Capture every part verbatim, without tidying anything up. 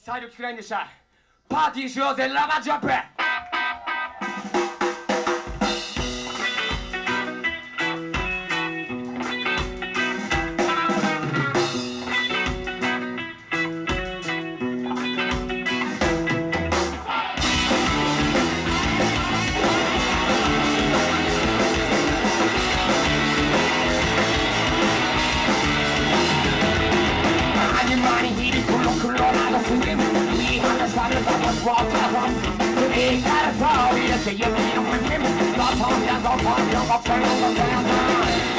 体力くらいんでした。パーティーしようぜ、ラバージャンプ。Ik ga het houden, dat zie je weer op mijn kimmel. Wat van je, wat van je, wat van je, wat van je.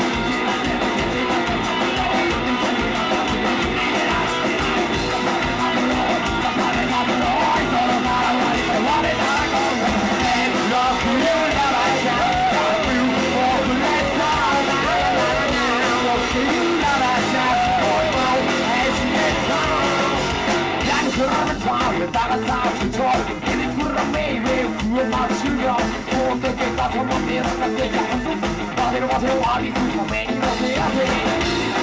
Daar is daar control. En ik voel er mee weer voor maar studio. Voor de kijk dat van wat meer dan dit jaar voet. Maar er was heel hard die voet van mij niet wat meer af.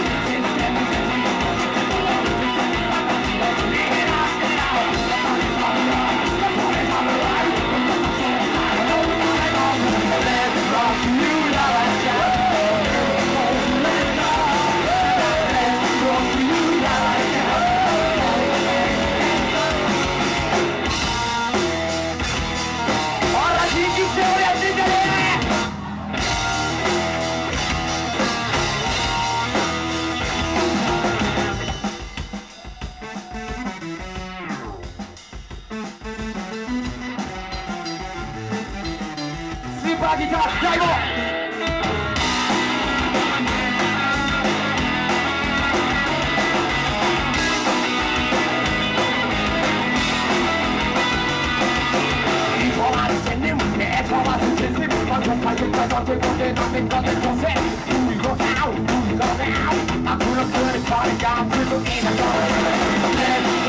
Guitar, Daigo! I'm